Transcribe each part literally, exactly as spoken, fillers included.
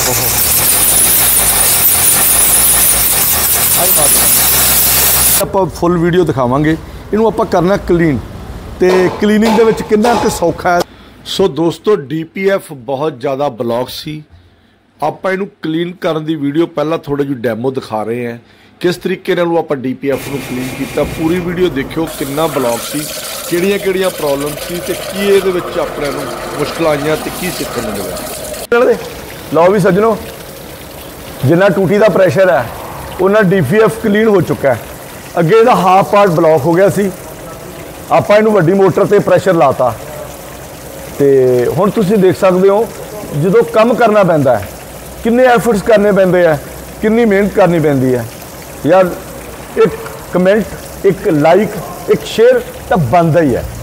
ਆਪਾਂ full video दिखावांगे इनू ਆਪਾਂ करना क्लीन तो क्लीनिंग दे विच कितना क सौखा है। सो दोस्तों डी पी एफ बहुत ज़्यादा ब्लॉक सी आप इनू क्लीन करने की वीडियो पहला थोड़ा जी डैमो दिखा रहे हैं किस तरीके नाल आप डी पी एफ को क्लीन किया। पूरी वीडियो देखियो कितना ब्लॉक सी किहड़ियां किहड़ियां प्रॉब्लम सी ते की इहदे विच अपने नूं मुश्किल आईयां ते की सीखण नूं मिलिया। लो भी सज्जनों जिन्ना टूटी का प्रैशर है उन्ना डी पी एफ क्लीन हो चुका है। अगे इहदा हाफ पार्ट ब्लॉक हो गया सी आपां इहनूं वड्डी मोटर ते प्रैशर लाता ते हुण तुसीं देख सकते हो जो काम करना पैंदा है किन्ने एफर्ट्स करने पैंदे है कितनी मेहनत करनी पैंदी है यार। एक कमेंट एक लाइक एक शेयर तो बनता ही है।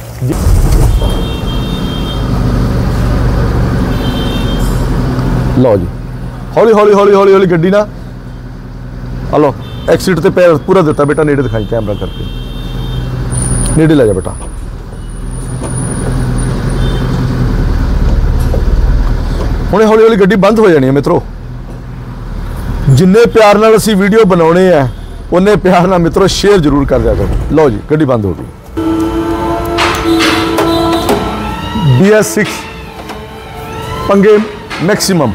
लो जी हौली हौली हौली हौली हौली गड्डी ना हलो एक्सीट ते पैर पूरा दिता बेटा नेड़े दिखाई कैमरा करके नेड़े ले जा बेटा। हुणे हौली हौली गड्डी बंद हो जानी है मित्रों। जिन्ने प्यार नाल असीं वीडियो बनाने हैं उन्ने प्यार नाल मित्रों शेयर जरूर कर दिया करो। लो जी गड्डी बंद हो गई। बी एस सिक्स पंगे मैक्सिमम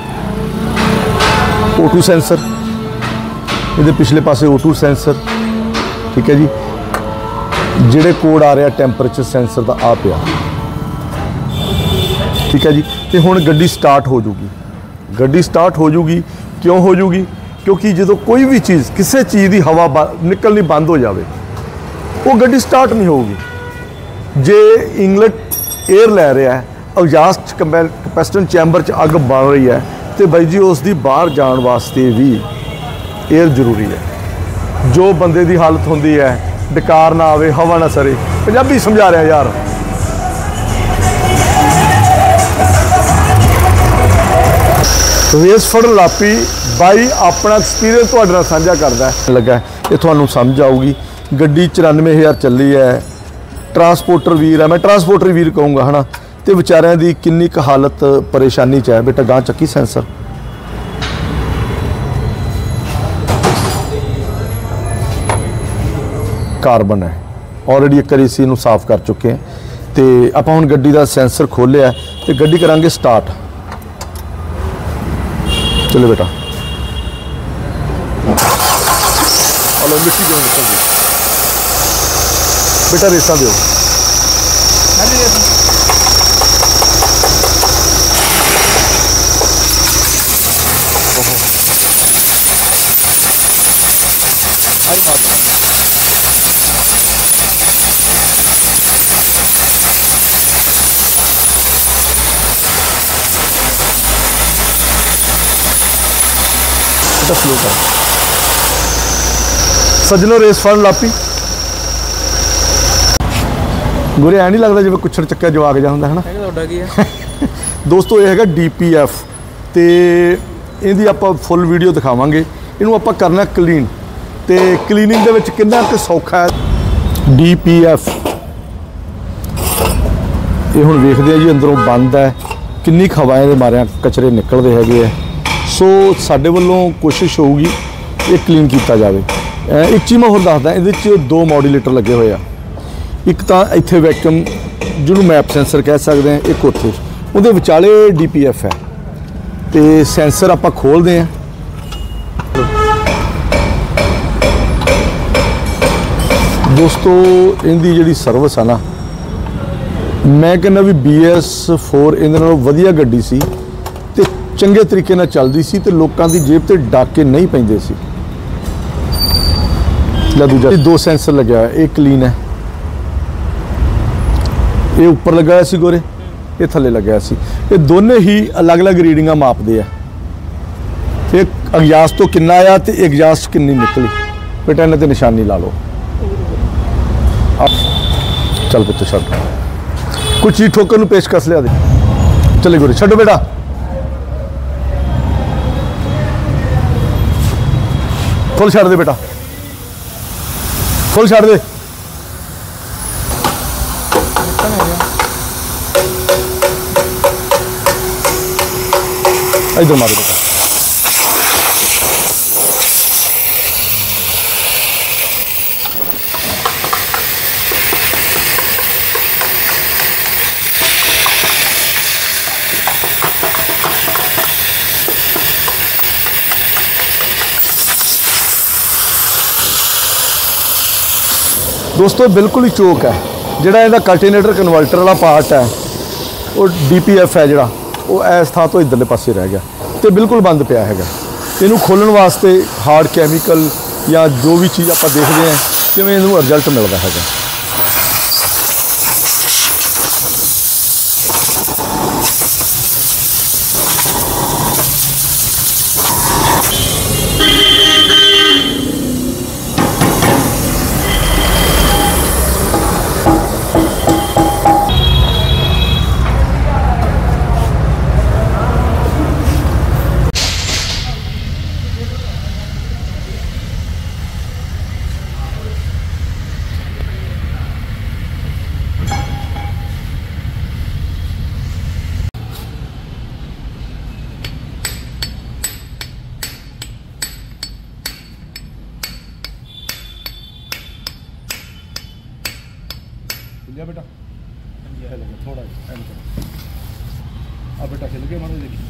ओ टू सेंसर ये पिछले पासे ओ टू सेंसर ठीक है जी। जिहड़े कोड आ रहा टैंपरेचर सेंसर का आ पिया ठीक है जी। तो हुण गड्डी स्टार्ट हो जूगी गड्डी स्टार्ट हो जूगी क्यों हो जूगी क्योंकि जो कोई भी चीज़ किसी चीज़ की हवा निकलनी बंद हो जाए वो गड्डी स्टार्ट नहीं होगी। जे इंगलेट एयर लै रहा है एग्जास्ट कैपेसिटेंट चैंबर च अग बन रही है तो बाई जी उसकी बाहर जाने वास्ते भी एयर जरूरी है। जो बंदे की हालत होंदी है डकार ना आवे हवा ना सरे पंजाबी समझा रहा यार। रेस फड़ लापी बाई अपना एक्सपीरियंस तुहाडे नाल साझा करदा है लगा ये तुहानूं समझ आऊगी। गड्डी चौरानवे हज़ार चली है ट्रांसपोर्टर वीर है मैं ट्रांसपोर्टर वीर कहूँगा है ना तो बेचारिਆਂ की किन्नी क हालत परेशानी च है। बेटा गांह चक्की सेंसर कार्बन है ऑलरेडी एक बार इसी साफ कर चुके हैं तो आप हुण गड्डी का सेंसर खोलिया तो गड्डी करांगे स्टार्ट। चलो बेटा हेलो मिट्टी क्यों निकल गई बेटा रेसा दो स्लो कर सज्जनों रेस फड़ लापी गुरे ऐ नहीं लगता जिवें कुछड़ चक्या जवाक जा हुंदा है ना। दोस्तों ये है डी पी एफ तो इहदी आपां फुल वीडियो दिखावांगे इनू आपां करना क्लीन तो क्लीनिंग दे विच कितना क सौखा है। डी पी एफ ये हुण वेखदे जी अंदरों बंद है किन्नी हवाएं दे मारिया कचरे निकलते हैगे है। सो साडे वल्लों कोशिश होगी ये क्लीन किया जाए। एक चीज़ मैं होर दसदा ये दो मॉड्यूलेटर लगे हुए हैं एक तो इत्थे वैक्यूम जिन्होंने मैप सेंसर कह सकते हैं एक उत्थे उहदे विचाले डी पी एफ है तो सेंसर आप खोलते हैं। दोस्तों इनकी जिहड़ी सर्विस है ना मैं कहना भी बी एस फोर इहदे नालों वधिया गड्डी सी ते चंगे तरीके नाल चलदी सी ते लोकां दी जेब ते डाके नहीं पैंदे सी। ला दूजा दो सेंसर लगे हुआ एक क्लीन है ये उपर लगा हुआ सी गोरे ये थले लगा सी ये दोनों ही अलग अलग रीडिंगां मापदे आ। एक एग्जास्ट तो कितना आया तो एग्जास्ट कितनी निकली बेटा इन्हां ते निशानी ला लो। चल पुत्त छड़ कुछ चीज ठोकर नूं पेशकश लिया दे चले गोरे छड्डो बेटा फुल छड़ दे बेटा फुल छड़ दे। इधर मारो बेटा। दोस्तों बिल्कुल ही चोक है, जिहड़ा इहदा कल्टीनेटर कन्वर्टर वाला पार्ट है वो डी पी एफ है जिहड़ा वो इस थां तो इधरले पासे रह गया तो बिल्कुल बंद पिया हैगा। इनू खोलण वास्ते हार्ड कैमिकल या जो भी चीज़ आप देखते हैं किवें इनू रिजल्ट मिलता हैगा। जा बेटा थोड़ा अब बेटा खेल के मारो देखिए।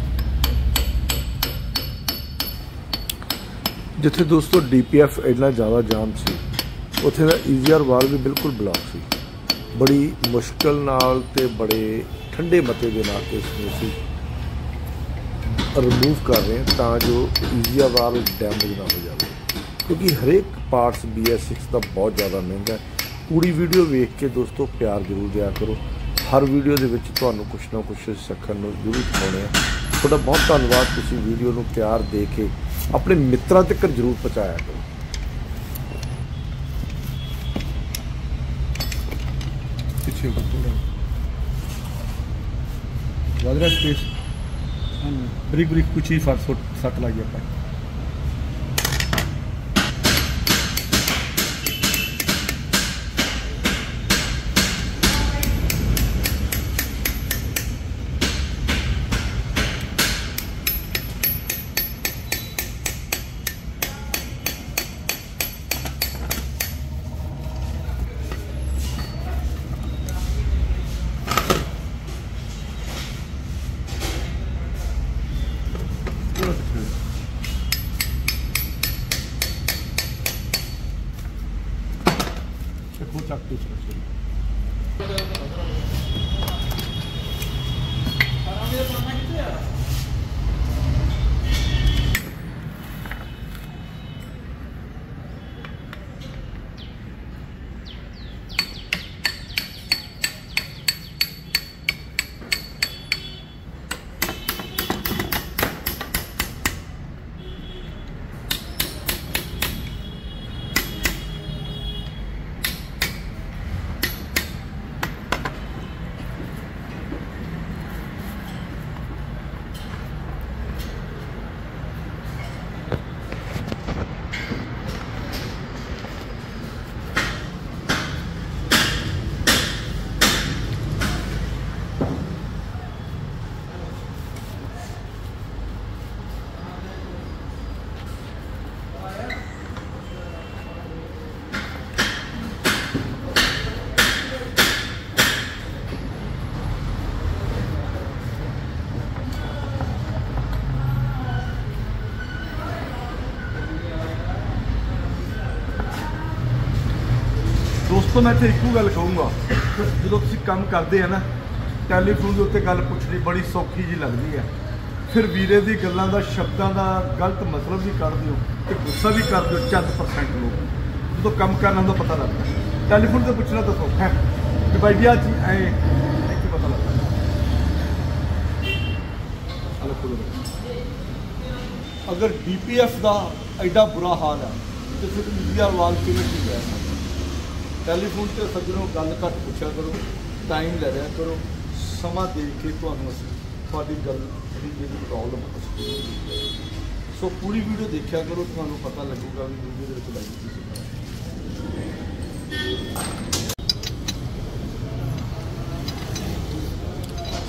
जिथे दोस्तों डी पी एफ इतना ज़्यादा जाम सी उत्थे दा ईजीआर वाल भी बिल्कुल ब्लॉक सी। बड़ी मुश्किल नाल ते बड़े ठंडे मते दे नाल इसनूं असीं रिमूव कर रहे हैं तां जो ईजीआर वाल डैमेज ना हो जाए, क्योंकि हरेक पार्ट्स बी एस सिक्स का बहुत ज़्यादा महंगा है। पूरी वीडियो वेख के दोस्तों प्यार जरूर दिया करो। हर वीडियो के विच तुहानूं कुछ ना कुछ सिੱਖਣ ਨੂੰ जरूर पाने हैं। तुहाडा बहुत धन्नवाद, तुसीं वीडियो नूं प्यार दे के अपने मित्रों तक जरूर पहुँचाया करो। पीछे थोड़ा स्पेस बरीक बरीक कुछ ही फर्क सट लग गया। दोस्तों मैं एक गल कहूँगा, जो तुम काम करते हैं ना टैलीफोन के उत्ते गल पूछनी बड़ी सौखी जी लगती है, फिर वीरे की गलों का शब्दों का गलत मतलब भी कर दो तो गुस्सा भी कर दो चंद परसेंट लोग जो काम करना तो पता लगता है। टैलीफोन से पूछना तो सौखा है कि भाई जी चीज ऐ पता लगता है। अगर डी पी एफ का एडा बुरा हाल है तो फिर ईजीआर वाल किवें की है। टैलीफोन से सज्जनों गल घट पूछा करो, टाइम ले लिया करो, समा दे के थोड़ी गल जी प्रॉब्लम हो। सो पूरी वीडियो देखा करो, थोड़ा पता लगेगा भी video like.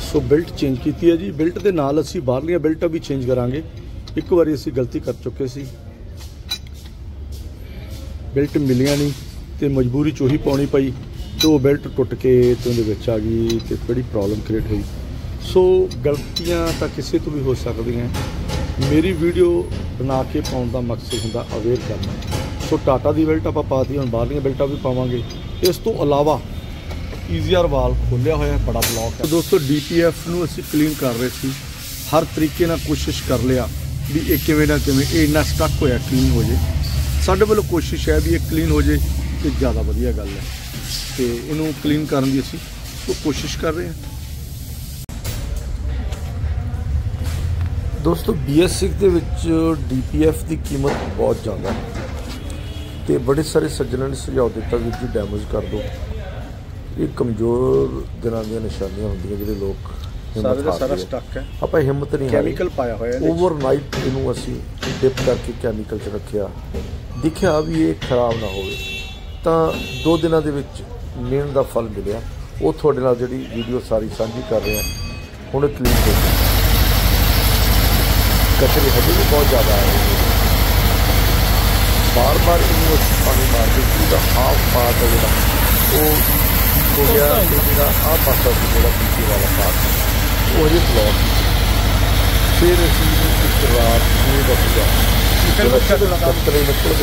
So built change की है जी। बिल्ट के नाल असी बाहरलियां बिल्टां भी चेंज करांगे। एक बारी असी गलती कर चुके सी, बिल्ट मिलियां नहीं तो मजबूरी चो ही पाउणी पई, तो बिल्ट टुट के तो उहदे विच आ गई तो बड़ी प्रॉब्लम क्रिएट हुई। सो गलतियां तो किसी तो भी हो सकदियां। मेरी वीडियो बना के पाउण दा मकसद हुंदा अवेयर करना। सो टाटा की बिल्ट आपां पाती, हुण बाहरलियां बिल्टां भी पावांगे। इस तो इलावा ईजीआर वाल खोलिया होया बड़ा ब्लॉक है। तो दोस्तों डी पी एफ नूं असीं क्लीन कर रहे थे, हर तरीके नाल कोशिश कर लिया भी ये किवें ना किवें ये इन्ना स्टक होया क्लीन हो जाए। साडे वालों कोशिश है भी ये क्लीन हो जाए तो ज़्यादा वधिया गल है, तो इनू क्लीन करन दी असीं तो कोशिश कर रहे हैं। दोस्तों बी एस सिक्स दे विच डी पी एफ की कीमत बहुत ज़्यादा है, तो बड़े सारे सज्जनों ने सुझाव दिता भी जी डैमेज कर दो। ये कमज़ोर दिनां दी निशानियां होंदियां जिहड़े लोग सारे दा सारा स्टक है। आपां हिम्मत नहीं, कैमिकल पाया होया है। ओवरनाइट इनू असीं डिप करके कैमिकल च रखिया, दिखिया भी ये खराब ना होवे, तां दो दिनां दे विच मिहनत दा फल मिलिया। वो तुहाडे नाल जिहड़ी वीडियो सारी साझी कर रहे हैं। हुण क्लीन हो गई, कचरे हजे भी बहुत ज़्यादा आ रहे हैं। बार बार इनू पानी मार के पूरा हाफ पार्ट है जिहड़ा वो हो गया, जो आ पासा से जो पीछे वाला पार्ट वो हजे ब्लॉक। फिर असीं एक रात छे बजे कचरे निकलते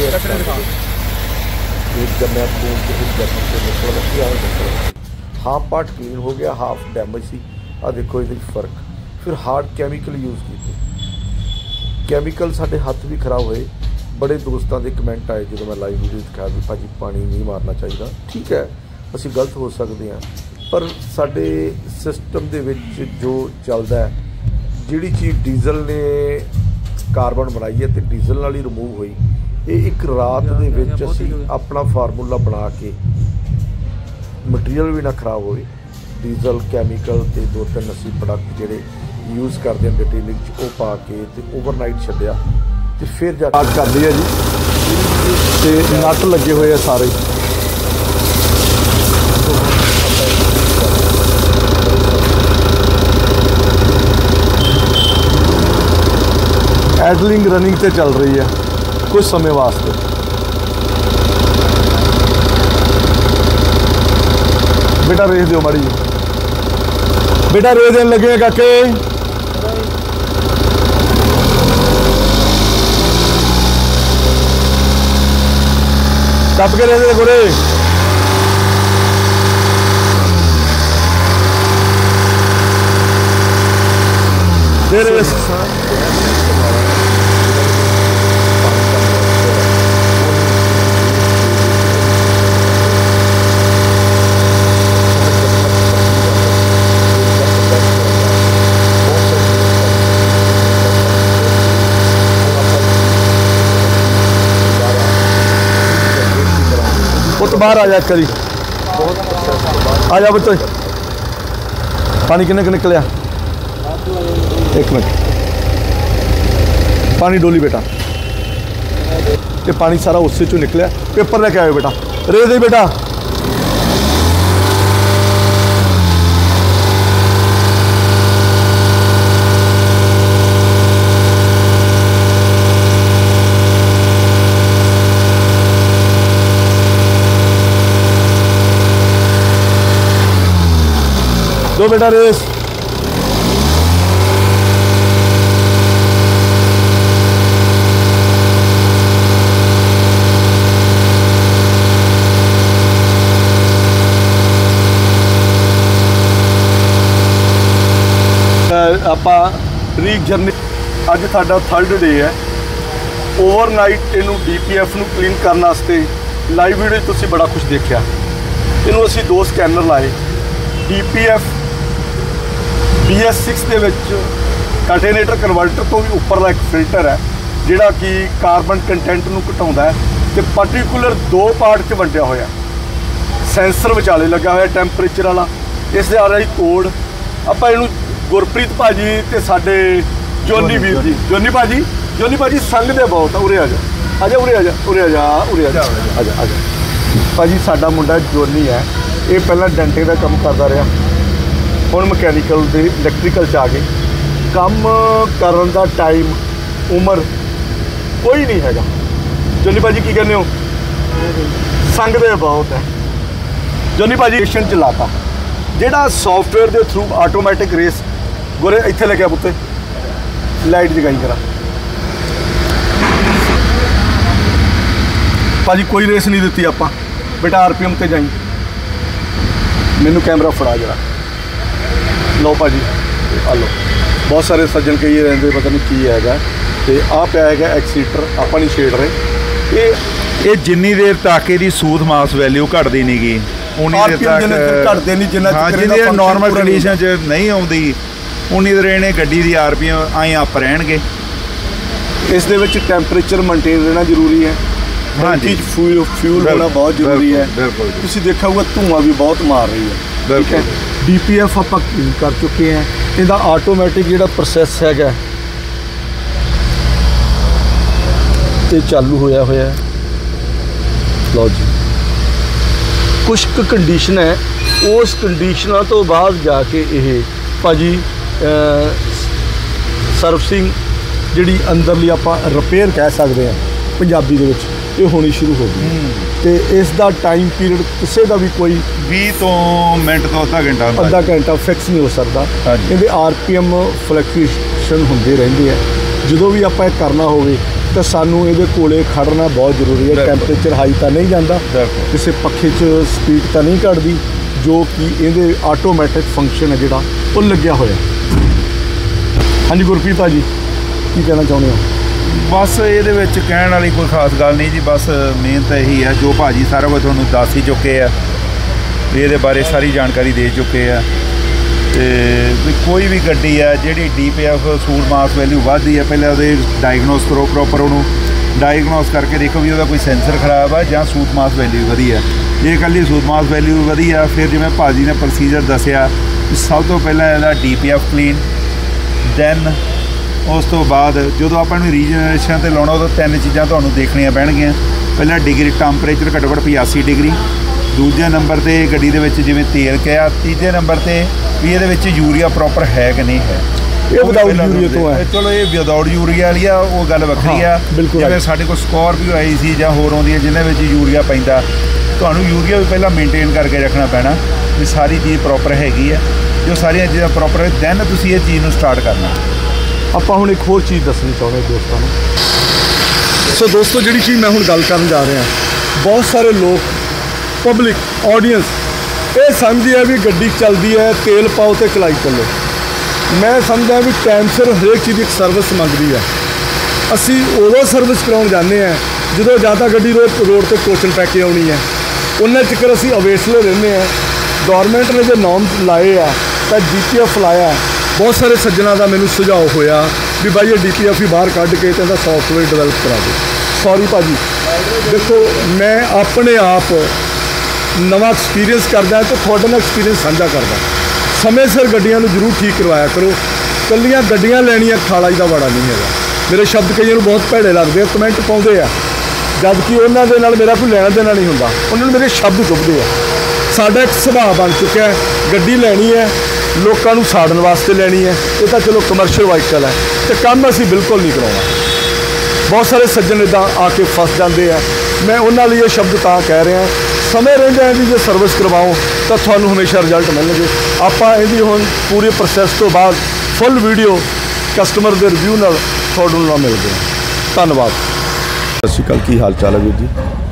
एक जमया खून के एक जम से निकल हाफ पार्ट क्लीन हो गया, हाफ डैमेज सी। आ देखो ये फर्क। फिर हार्ड कैमिकल यूज़ किए, कैमिकल साढ़े हत्थ भी खराब हुए। बड़े दोस्तों के कमेंट आए जो मैं लाइव वीडियो दिखाया भी भाजी पानी नहीं मारना चाहिए। ठीक है, असी गलत हो सकते हैं, पर साडे सिस्टम दे विच जो चलता है, जिहड़ी चीज़ डीजल ने कार्बन बनाई है तो डीजल नाल ही रिमूव हुई। ये एक रात दे विच असी अपना फार्मूला बना के मटीरियल भी ना खराब होए, डीजल कैमिकल ते दो तीन असी प्रोडक्ट जिहड़े यूज़ करते हैं डिटेलिंग च वो पा के ते ओवरनाइट छड्डिया ते फिर जा कर दिया जी। ते नट लगे हुए हैं सारे। एडलिंग रनिंग ते चल रही है कुछ समय वास्ते। बेटा रेस दियो माड़ी जी, बेटा रेस देने लगे काके। टप के रेस दे गोरे। दे रेस। तो बाहर आ जा करी, आ जा बच्चों। पानी किन्ने क निकलिया? एक मिनट, पानी डोली बेटा। ये पानी सारा उससे चो निकलिया। पेपर लेके आयो बेटा, रे दे बेटा। दो बेटा रेस। ਆਪਾਂ ਰੀਕ ਜਰਨੀ ਅੱਜ ਸਾਡਾ ਥਰਡ ਡੇ ਹੈ। ओवरनाइट इनू डी पी एफ ਨੂੰ क्लीन ਕਰਨ ਵਾਸਤੇ ਲਾਈਵ ਵੀਡੀਓ ਤੁਸੀਂ ਬੜਾ ਕੁਝ ਦੇਖਿਆ। ਇਹਨੂੰ ਅਸੀਂ ਦੋ ਸਕੈਨਰ ਲਾਏ। D P F B S six ਦੇ ਵਿੱਚ ਕੰਟੇਨੇਟਰ ਕਨਵਰਟਰ ਤੋਂ ਵੀ ਉੱਪਰਲਾ ਇੱਕ ਫਿਲਟਰ ਹੈ ਜਿਹੜਾ ਕਿ ਕਾਰਬਨ ਕੰਟੈਂਟ ਨੂੰ ਘਟਾਉਂਦਾ ਹੈ ਤੇ ਪਾਰਟਿਕੂਲਰ ਦੋ ਪਾਰਟ 'ਚ ਵੰਡਿਆ ਹੋਇਆ। ਸੈਂਸਰ ਵਿਚਾਲੇ ਲੱਗਾ ਹੋਇਆ ਟੈਂਪਰੇਚਰ ਵਾਲਾ। ਇਸ ਦੇ ਆ ਰਿਹਾ ਕੋਡ। ਆਪਾਂ ਇਹਨੂੰ ਗੁਰਪ੍ਰੀਤ ਭਾਜੀ ਤੇ ਸਾਡੇ ਜੋਨੀ ਵੀਰ ਜੀ, ਜੋਨੀ ਭਾਜੀ ਜੋਨੀ ਭਾਜੀ ਸੰਗ ਦੇ ਬਹੁਤ ਆ। ਉਰੇ ਆ ਜਾ, ਆ ਜਾ, ਉਰੇ ਆ ਜਾ, ਉਰੇ ਆ ਜਾ, ਉਰੇ ਆ ਜਾ, ਆ ਜਾ, ਆ ਜਾ। ਭਾਜੀ ਸਾਡਾ ਮੁੰਡਾ ਜੋਨੀ ਹੈ, ਇਹ ਪਹਿਲਾਂ ਡੈਂਟੇ ਦਾ ਕੰਮ ਕਰਦਾ ਰਿਹਾ ਹੁਣ ਮਕੈਨੀਕਲ ਦੇ ਇਲੈਕਟ੍ਰੀਕਲ 'ਚ ਆ ਗਏ। ਕੰਮ ਕਰਨ ਦਾ ਟਾਈਮ ਉਮਰ ਕੋਈ ਨਹੀਂ ਹੈਗਾ। ਜੋਨੀ ਭਾਜੀ ਕੀ ਕਹਿੰਦੇ ਹੋ? ਸੰਗਦੇ ਬਹੁਤ ਹੈ। ਜੋਨੀ ਭਾਜੀ ਸਟੇਸ਼ਨ ਚਲਾਤਾ ਜਿਹੜਾ ਸੌਫਟਵੇਅਰ ਦੇ ਥਰੂ ਆਟੋਮੈਟਿਕ ਰੇਸ। ਗੋਰੇ ਇੱਥੇ ਲੱਗਿਆ ਪੁੱਤੇ, ਲਾਈਟ ਜਗਾਈ ਕਰਾ ਭਾਜੀ। ਕੋਈ ਰੇਸ ਨਹੀਂ ਦਿੱਤੀ ਆਪਾਂ ਬੇਟਾ, ਆਰ ਪੀ ਐਮ ਤੇ ਜਾਈ। ਮੈਨੂੰ ਕੈਮਰਾ ਫੜਾ ਜਰਾ। ਲਓ ਭਾਜੀ ਆ ਲਓ। ਬਹੁਤ ਸਾਰੇ ਸੱਜਣ ਕਹੀ ਰਹਿੰਦੇ ਪਤਾ ਨਹੀਂ ਕੀ ਹੈਗਾ, ਤੇ ਆਹ ਪਿਆ ਹੈਗਾ ਐਕਸੀਟਰ, ਆਪਾਂ ਨਹੀਂ ਛੇੜ ਰਹੇ। ਇਹ ਇਹ ਜਿੰਨੀ ਦੇਰ ਤੱਕ ਇਹਦੀ ਸੂਥ ਮਾਸ ਵੈਲਿਊ ਘਟਦੀ ਨਹੀਂ ਗਈ ਉਨੀ ਦੇਰ ਤੱਕ ਘਟਦੇ ਨਹੀਂ। ਜਿੰਨਾ ਹਾਂ ਜਿਹਦੇ ਨੋਰਮਲ ਕੰਡੀਸ਼ਨ 'ਚ ਨਹੀਂ ਆਉਂਦੀ ਉਨੀ ਦੇਰ ਇਹਨੇ ਗੱਡੀ ਦੀ ਆਰ ਪੀ ਐਮ ਆਏ ਅਪ ਰਹਿਣਗੇ। ਇਸ ਦੇ ਵਿੱਚ ਟੈਂਪਰੇਚਰ ਮੇਨਟੇਨ ਰਹਿਣਾ ਜ਼ਰੂਰੀ ਹੈ। ਹਾਂਜੀ, ਫਿਊਲ ਫਿਊਲ ਹੋਣਾ ਬਹੁਤ ਜ਼ਰੂਰੀ ਹੈ। ਬਿਲਕੁਲ ਤੁਸੀਂ ਦੇਖਿਆ ਹੋਊਗਾ ਧੂੰਆਂ ਵੀ ਬਹੁਤ ਮਾਰ ਰਹੀ ਹੈ। ਠੀਕ ਹੈ। ਡੀ ਪੀ ਐਫ ਆਪਾਂ ਕਲੀਨ ਕਰ ਚੁੱਕੇ ਹਾਂ। ਇਹਦਾ ਆਟੋਮੈਟਿਕ ਜਿਹੜਾ ਪ੍ਰੋਸੈਸ ਹੈਗਾ ਇਹ ਚਾਲੂ ਹੋਇਆ ਹੋਇਆ। ਲਓ ਜੀ, ਕੁਛ ਕੁ ਕੰਡੀਸ਼ਨ ਹੈ, ਉਸ ਕੰਡੀਸ਼ਨਾਂ ਤੋਂ ਬਾਅਦ ਜਾ ਕੇ ਇਹ ਭਾਜੀ ਸਰਵਿਸਿੰਗ ਜਿਹੜੀ ਅੰਦਰਲੀ ਆਪਾਂ ਰਿਪੇਅਰ ਕਹਿ ਸਕਦੇ ਹਾਂ ਪੰਜਾਬੀ ਦੇ ਵਿੱਚ, ਇਹ ਹੋਣੀ ਸ਼ੁਰੂ ਹੋ ਗਈ। ਤੇ ਇਸ ਦਾ ਟਾਈਮ ਪੀਰੀਅਡ ਕਿਸੇ ਦਾ ਵੀ ਕੋਈ ਵੀਹ ਤੋਂ ਮਿੰਟ ਤੋਂ ਅੱਧਾ ਘੰਟਾ ਅੱਧਾ ਘੰਟਾ ਫਿਕਸ ਨਹੀਂ ਹੋ ਸਕਦਾ। ਇਹਦੇ ਆਰ ਪੀ ਐਮ ਫਲਕਚੁਏਸ਼ਨ ਹੁੰਦੇ ਰਹਿੰਦੇ ਆ। ਜਦੋਂ ਵੀ ਆਪਾਂ ਇਹ ਕਰਨਾ ਹੋਵੇ ਤਾਂ ਸਾਨੂੰ ਇਹਦੇ ਕੋਲੇ ਖੜਨਾ ਬਹੁਤ ਜ਼ਰੂਰੀ ਹੈ। ਟੈਂਪਰੇਚਰ ਹਾਈ ਤਾਂ ਨਹੀਂ ਜਾਂਦਾ, ਕਿਸੇ ਪੱਖੇ 'ਚ ਸਪੀਡ ਤਾਂ ਨਹੀਂ ਘਟਦੀ, ਜੋ ਕਿ ਇਹਦੇ ਆਟੋਮੈਟਿਕ ਫੰਕਸ਼ਨ ਹੈ ਜਿਹੜਾ ਉਹ ਲੱਗਿਆ ਹੋਇਆ। ਹਾਂਜੀ ਗੁਰਪ੍ਰੀਤ ਭਾਜੀ ਕੀ ਕਹਿਣਾ ਚਾਹੁੰਦੇ ਹੋ? ਬਸ ਇਹਦੇ ਵਿੱਚ ਕਹਿਣ ਵਾਲੀ ਕੋਈ ਖਾਸ ਗੱਲ ਨਹੀਂ ਜੀ। ਬਸ ਮੇਨ ਤਾਂ ਇਹੀ ਹੈ ਜੋ ਭਾਜੀ ਸਾਰਾ ਕੁਝ ਤੁਹਾਨੂੰ ਦੱਸ ਹੀ ਚੁੱਕੇ ਆ, ਇਹਦੇ ਬਾਰੇ ਸਾਰੀ ਜਾਣਕਾਰੀ ਦੇ ਚੁੱਕੇ ਆ। ਤੇ ਕੋਈ ਵੀ ਗੱਡੀ ਹੈ ਜਿਹੜੀ D P F soot mass value ਵੱਧਦੀ ਹੈ, ਪਹਿਲਾਂ ਉਹਦੇ ਡਾਇਗਨੋਸ ਕਰੋ ਪ੍ਰੋਪਰ, ਉਹਨੂੰ ਡਾਇਗਨੋਸ ਕਰਕੇ ਦੇਖੋ ਵੀ ਉਹਦਾ ਕੋਈ ਸੈਂਸਰ ਖਰਾਬ ਆ ਜਾਂ ਸੂਟ ਮਾਸ ਵੈਲਿਊ ਵਧੀਆ। ਜੇ ਇਕੱਲੀ ਸੂਟ ਮਾਸ ਵੈਲਿਊ ਵਧੀਆ ਫਿਰ ਜਿਵੇਂ ਭਾਜੀ ਨੇ ਪ੍ਰੋਸੀਜਰ ਦੱਸਿਆ, ਸਭ ਤੋਂ ਪਹਿਲਾਂ ਇਹਦਾ D P F clean, then ਉਸ ਤੋਂ ਬਾਅਦ ਜਦੋਂ ਆਪਾਂ ਨੂੰ ਰੀਜਨਰੇਸ਼ਨ 'ਤੇ ਲਾਉਣਾ ਉਦੋਂ ਤਿੰਨ ਚੀਜ਼ਾਂ ਤੁਹਾਨੂੰ ਦੇਖਣੀਆਂ ਪੈਣਗੀਆਂ। ਪਹਿਲਾਂ ਡਿਗਰੀ ਟੈਂਪਰੇਚਰ ਘੱਟੋ ਘੱਟ ਪਚਾਸੀ ਡਿਗਰੀ, ਦੂਜੇ ਨੰਬਰ 'ਤੇ ਗੱਡੀ ਦੇ ਵਿੱਚ ਜਿਵੇਂ ਤੇਲ ਕਿਹਾ, ਤੀਜੇ ਨੰਬਰ 'ਤੇ ਵੀ ਇਹਦੇ ਵਿੱਚ ਯੂਰੀਆ ਪ੍ਰੋਪਰ ਹੈ ਕਿ ਨਹੀਂ ਹੈ। ਇਹ ਵਿਦਆਊਟ ਯੂਰੀਆ ਤੋਂ ਹੈ। ਚਲੋ ਇਹ ਵਿਦਆਊਟ ਯੂਰੀਆ ਵਾਲੀ ਆ, ਉਹ ਗੱਲ ਵੱਖਰੀ ਆ। ਜਿਵੇਂ ਸਾਡੇ ਕੋਲ ਸਕੋਰਪੀਓ ਆਈ ਸੀ ਜਾਂ ਹੋਰ ਆਉਂਦੀ ਹੈ ਜਿਹਨਾਂ ਵਿੱਚ ਯੂਰੀਆ ਪੈਂਦਾ, ਤੁਹਾਨੂੰ ਯੂਰੀਆ ਵੀ ਪਹਿਲਾਂ ਮੇਨਟੇਨ ਕਰਕੇ ਰੱਖਣਾ ਪੈਣਾ ਵੀ ਸਾਰੀ ਚੀਜ਼ ਪ੍ਰੋਪਰ ਹੈਗੀ ਆ। ਜੋ ਸਾਰੀਆਂ ਚੀਜ਼ਾਂ ਪ੍ਰੋਪਰ ਹੈ ਦੈਨ ਤੁਸੀਂ ਇਹ ਚੀਜ਼ ਨੂੰ ਸਟਾਰਟ ਕਰਨਾ। ਆਪਾਂ ਹੁਣ ਇੱਕ ਹੋਰ ਚੀਜ਼ ਦੱਸਣੀ ਚਾਹੁੰਦੇ ਦੋਸਤਾਂ ਨੂੰ। ਸੋ ਦੋਸਤੋ, ਜਿਹੜੀ ਚੀਜ਼ ਮੈਂ ਹੁਣ ਗੱਲ ਕਰਨ ਜਾ ਰਿਹਾ, ਬਹੁਤ ਸਾਰੇ ਲੋਕ ਪਬਲਿਕ ਆਡੀਅנס ਇਹ ਸਮਝਦੀ ਹੈ ਵੀ ਗੱਡੀ ਚੱਲਦੀ ਹੈ ਤੇਲ ਪਾਓ ਤੇ ਚਲਾਈ ਚੱਲੋ। ਮੈਂ ਸਮਝਦਾ ਵੀ ਟਾਈਮ ਸਿਰ ਹਰੇਕ ਚੀਜ਼ ਦੀ ਇੱਕ ਸਰਵਿਸ ਮੰਗਦੀ ਹੈ। ਅਸੀਂ ਉਦੋਂ ਸਰਵਿਸ ਕਰਾਉਣ ਜਾਂਦੇ ਹਾਂ ਜਦੋਂ ਜਾਂ ਤਾਂ ਗੱਡੀ ਰੋਡ ਤੇ ਟੋਚਨ ਪੈ ਕੇ ਆਉਣੀ ਹੈ, ਉਹਨਾਂ ਚੱਕਰ ਅਸੀਂ ਅਵੇਸਲੇ ਰਹਿੰਦੇ ਹਾਂ। ਗੌਰਮੈਂਟ ਨੇ ਜੇ ਨੋਰਮਸ ਲਾਏ ਆ ਤਾਂ ਡੀ ਪੀ ਐਫ ਲਾਇਆ। ਬਹੁਤ ਸਾਰੇ ਸੱਜਣਾਂ ਦਾ ਮੈਨੂੰ ਸੁਝਾਅ ਹੋਇਆ ਵੀ ਬਾਈ ਇਹ ਡੀ ਪੀ ਐਫ ਹੀ ਬਾਹਰ ਕੱਢ ਕੇ ਤੇ ਇਹਦਾ ਸੌਫਟਵੇਅਰ ਡਿਵੈਲਪ ਕਰਾ ਦਿਓ। ਸੌਰੀ ਭਾਜੀ, ਦੇਖੋ ਮੈਂ ਆਪਣੇ ਆਪ ਨਵਾਂ ਐਕਸਪੀਰੀਅੰਸ ਕਰਦਾ ਅਤੇ ਤੁਹਾਡੇ ਨਾਲ ਐਕਸਪੀਰੀਅੰਸ ਸਾਂਝਾ ਕਰਦਾ। ਸਮੇਂ ਸਿਰ ਗੱਡੀਆਂ ਨੂੰ ਜ਼ਰੂਰ ਠੀਕ ਕਰਵਾਇਆ ਕਰੋ। ਇਕੱਲੀਆਂ ਗੱਡੀਆਂ ਲੈਣੀਆਂ ਖਾਲਾ ਜੀ ਦਾ ਵਾੜਾ ਨਹੀਂ ਹੈਗਾ। ਮੇਰੇ ਸ਼ਬਦ ਕਈਆਂ ਨੂੰ ਬਹੁਤ ਭੈੜੇ ਲੱਗਦੇ ਆ, ਕਮੈਂਟ ਪਾਉਂਦੇ ਆ, ਜਦ ਕਿ ਉਹਨਾਂ ਦੇ ਨਾਲ ਮੇਰਾ ਕੋਈ ਲੈਣਾ ਦੇਣਾ ਨਹੀਂ ਹੁੰਦਾ। ਉਹਨਾਂ ਨੂੰ ਮੇਰੇ ਸ਼ਬਦ ਚੁੱਭਦੇ ਆ। ਸਾਡਾ ਇੱਕ ਸੁਭਾਅ ਬਣ ਚੁੱਕਿਆ, ਗੱਡੀ ਲੈਣੀ ਹੈ ਲੋਕਾਂ ਨੂੰ ਸਾੜਨ ਵਾਸਤੇ ਲੈਣੀ ਹੈ। ਇਹ ਤਾਂ ਚਲੋ ਕਮਰਸ਼ੀਅਲ ਵਾਹੀਕਲ ਹੈ ਅਤੇ ਕੰਮ ਅਸੀਂ ਬਿਲਕੁਲ ਨਹੀਂ ਕਰਾਉਣਾ। ਬਹੁਤ ਸਾਰੇ ਸੱਜਣ ਇੱਦਾਂ ਆ ਕੇ ਫਸ ਜਾਂਦੇ ਆ। ਮੈਂ ਉਹਨਾਂ ਲਈ ਇਹ ਸ਼ਬਦ ਤਾਂ ਕਹਿ ਰਿਹਾ, ਸਮੇਂ ਰਹਿੰਦਿਆਂ ਦੀ ਜੇ ਸਰਵਿਸ ਕਰਵਾਓ ਤਾਂ ਤੁਹਾਨੂੰ ਹਮੇਸ਼ਾ ਰਿਜ਼ਲਟ ਮਿਲਣਗੇ। ਆਪਾਂ ਇਹਦੀ ਹੁਣ ਪੂਰੇ ਪ੍ਰੋਸੈਸ ਤੋਂ ਬਾਅਦ ਫੁੱਲ ਵੀਡੀਓ ਕਸਟਮਰ ਦੇ ਰਿਵਿਊ ਨਾਲ ਤੁਹਾਨੂੰ ਨਾਲ ਮਿਲਦੇ ਹਾਂ। ਧੰਨਵਾਦ। ਸਤਿ ਸ਼੍ਰੀ ਅਕਾਲ, ਕੀ ਹਾਲ ਚਾਲ ਹੈ ਵੀਰ ਜੀ?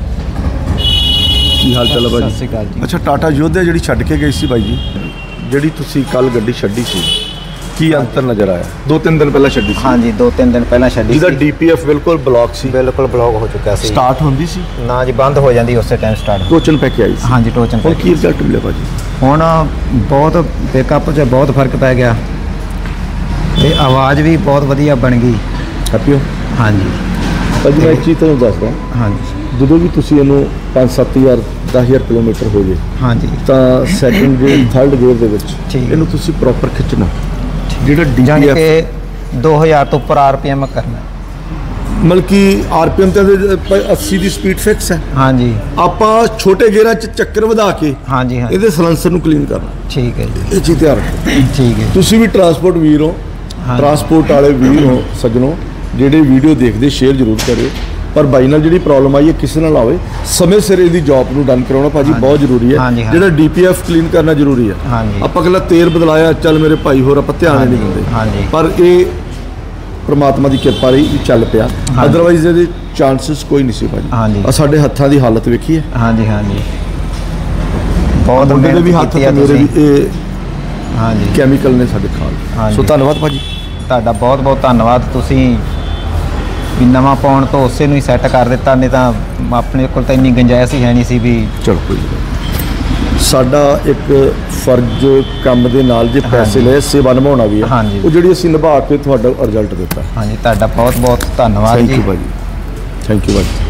ਕੀ ਹਾਲ ਚਾਲ ਹੈ ਭਾਈ? ਸਤਿ ਸ਼੍ਰੀ ਅਕਾਲ ਜੀ। ਅੱਛਾ, ਟਾਟਾ ਯੋਧਿਆ ਜਿਹੜੀ ਛੱਡ ਕੇ ਗਈ ਸੀ ਬਾਈ ਜੀ, ਜਿਹੜੀ ਤੁਸੀਂ ਕੱਲ ਗੱਡੀ ਛੱਡੀ ਸੀ, ਕੀ ਅੰਤਰ ਨਜ਼ਰ ਆਇਆ? ਦੋ ਤਿੰਨ ਦਿਨ ਪਹਿਲਾਂ ਛੱਡੀ ਸੀ। ਹਾਂਜੀ, ਦੋ ਤਿੰਨ ਦਿਨ ਪਹਿਲਾਂ ਛੱਡੀ ਸੀ। ਜਿਹਦਾ ਡੀ ਪੀ ਐਫ ਬਿਲਕੁਲ ਬਲੌਕ ਸੀ। ਬਿਲਕੁਲ ਬਲੌਕ ਹੋ ਚੁੱਕਿਆ ਸੀ। ਸਟਾਰਟ ਹੁੰਦੀ ਸੀ ਨਾ ਜੀ, ਬੰਦ ਹੋ ਜਾਂਦੀ ਉਸੇ ਟਾਈਮ ਸਟਾਰਟ। ਟੋਚਨ ਪੈ ਕੇ ਆਈ ਸੀ। ਹਾਂਜੀ, ਟੋਚਨ ਹੁਣ ਕੀ ਰਿਜ਼ਲਟ ਮਿਲਿਆ ਭਾਜੀ? ਹੁਣ ਬਹੁਤ ਪਿਕਅਪ 'ਚ ਬਹੁਤ ਫਰਕ ਪੈ ਗਿਆ ਤੇ ਆਵਾਜ਼ ਵੀ ਬਹੁਤ ਵਧੀਆ ਬਣ ਗਈ। ਹੈਪੀ ਹੋ? ਹਾਂਜੀ ਭਾਜੀ, ਮੈਂ ਇੱਕ ਚੀਜ਼ ਤੁਹਾਨੂੰ ਦੱਸਦਾ। ਹਾਂਜੀ, ਜਦੋਂ ਵੀ ਤੁਸੀਂ ਇਹਨੂੰ ਪੰਜ ਸੱਤ ਹਜ਼ਾਰ ਦਸ ਹਜ਼ਾਰ ਕਿਲੋਮੀਟਰ ਹੋ ਜੇ ਹਾਂਜੀ ਤਾਂ ਸੈਕਿੰਡ ਗੇਅਰ ਥਰਡ ਗੇਅਰ ਦੇ ਵਿੱਚ ਠੀਕ। ਇਹਨੂੰ ਤੁਸੀਂ ਪ੍ਰੋਪਰ ਖਿੱਚਣਾ। ਜਿਹੜਾ ਡੀ ਜਾਣੀ ਪੀ ਐਫ ਕਿ ਦੋ ਹਜ਼ਾਰ ਤੋਂ ਉੱਪਰ ਆਰ ਪੀ ਐਮ ਕਰਨਾ। ਮਤਲਬ ਕਿ ਆਰਪੀਐਮ ਤੇ अस्सी ਦੀ ਸਪੀਡ ਫਿਕਸ ਹੈ। ਹਾਂਜੀ ਆਪਾਂ ਛੋਟੇ ਗੇਅਰਾਂ 'ਚ ਚੱਕਰ ਵਧਾ ਕੇ ਹਾਂਜੀ ਹਾਂ ਇਹਦੇ ਸਲੈਂਸਰ ਨੂੰ ਕਲੀਨ ਕਰਨਾ। ਠੀਕ ਹੈ ਜੀ, ਇਹ ਚੀਜ਼ ਧਿਆਨ ਰੱਖੋ। ਠੀਕ ਹੈ। ਤੁਸੀਂ ਵੀ ਟਰਾਂਸਪੋਰਟ ਵੀਰ ਹੋ, ਟਰਾਂਸਪੋਰਟ ਵਾਲੇ ਵੀਰ ਹੋ ਸੱਜਣੋ, ਜਿਹੜੇ ਵੀਡੀਓ ਦੇਖਦੇ ਸ਼ੇਅਰ ਜ਼ਰੂਰ ਕਰਿਓ। ਪਰ ਬਾਈ ਨਾਲ ਜਿਹੜੀ ਪ੍ਰੋਬਲਮ ਆਈ ਹੈ ਕਿਸੇ ਨਾਲ ਆਵੇ, ਸਮੇਂ ਸਿਰ ਇਹਦੀ ਜੌਬ ਨੂੰ ਡਨ ਕਰਾਉਣਾ ਭਾਜੀ ਬਹੁਤ ਜ਼ਰੂਰੀ ਹੈ। ਜਿਹੜਾ ਡੀਪੀਐਫ ਕਲੀਨ ਕਰਨਾ ਜ਼ਰੂਰੀ ਹੈ। ਆਪਾਂ ਇਕੱਲਾ ਤੇਲ ਬਦਲਾਇਆ ਚੱਲ ਮੇਰੇ ਭਾਈ ਹੋਰ ਆਪਾਂ ਧਿਆਨ ਨਹੀਂ ਦਿੰਦੇ, ਪਰ ਇਹ ਪ੍ਰਮਾਤਮਾ ਦੀ ਕਿਰਪਾ ਰਹੀ ਚੱਲ ਪਿਆ, ਅਦਰਵਾਈਜ਼ ਇਹਦੇ ਚਾਂਸਸ ਕੋਈ ਨਹੀਂ ਸੀ ਭਾਜੀ। ਆ ਸਾਡੇ ਹੱਥਾਂ ਦੀ ਹਾਲਤ ਵੇਖੀਏ। ਹਾਂਜੀ ਹਾਂਜੀ ਬਹੁਤ ਮੇਰੇ ਵੀ ਹੱਥ ਤੇ ਮੇਰੇ ਵੀ ਇਹ ਹਾਂਜੀ ਕੈਮੀਕਲ ਨੇ ਸਾਡੇ ਖਾਲ। ਸੋ ਧੰਨਵਾਦ ਭਾਜੀ, ਤੁਹਾਡਾ ਬਹੁਤ ਬਹੁਤ ਧੰਨਵਾਦ। ਤੁਸੀਂ ਵੀ ਨਵਾਂ ਪਾਉਣ ਤੋਂ ਉਸੇ ਨੂੰ ਹੀ ਸੈੱਟ ਕਰ ਦਿੱਤਾ, ਨਹੀਂ ਤਾਂ ਆਪਣੇ ਕੋਲ ਤਾਂ ਇੰਨੀ ਗੁੰਜਾਇਸ਼ ਹੀ ਹੈ ਨਹੀਂ ਸੀ ਵੀ। ਚਲੋ ਕੋਈ ਨਹੀਂ, ਸਾਡਾ ਇੱਕ ਫਰਜ਼ ਕੰਮ ਦੇ ਨਾਲ ਜੇ ਪੈਸੇ ਲਏ ਸੇਵਾ ਨਿਭਾਉਣਾ ਵੀ ਹੈ, ਉਹ ਜਿਹੜੀ ਅਸੀਂ ਨਿਭਾ ਕੇ ਤੁਹਾਡਾ ਰਿਜ਼ਲਟ ਦਿੱਤਾ। ਹਾਂਜੀ ਤੁਹਾਡਾ ਬਹੁਤ ਬਹੁਤ ਧੰਨਵਾਦ ਜੀ। ਥੈਂਕ ਯੂ ਭਾਜੀ, ਥੈਂਕ ਯੂ ਭਾਜੀ।